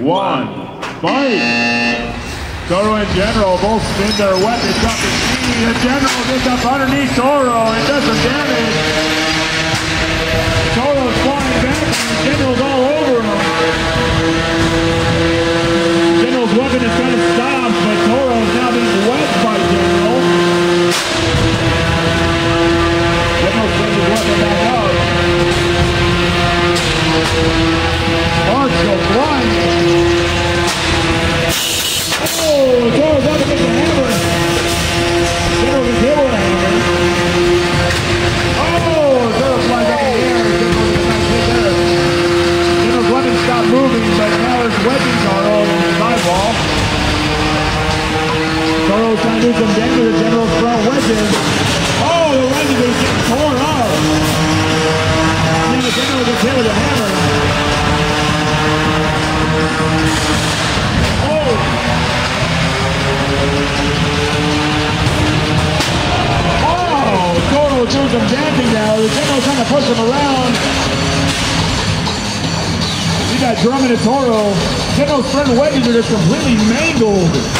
1, fight! Toro and General both spin their weapons up the knee. The General gets up underneath Toro and does some damage. Toro's flying back and General's all over him. General's weapon is kind of stopped, but Toro is now being wedged by General. General brings his weapon back up. Marks go flying. Oh, Toro's up against the hammer. General gets hit with a hammer. Oh, Toro flies up in the air. General gets a nice hit there. General's weapon stopped moving, but now his wedging Toro in the sidewall. Toro's trying to do some damage to General's front wedges. Oh, the wedges are getting torn up. And then the General gets hit with a hammer. Oh, Toro doing some dancing now. The General's trying to push him around. You got Drummond and Toro. General's front wedges are just completely mangled.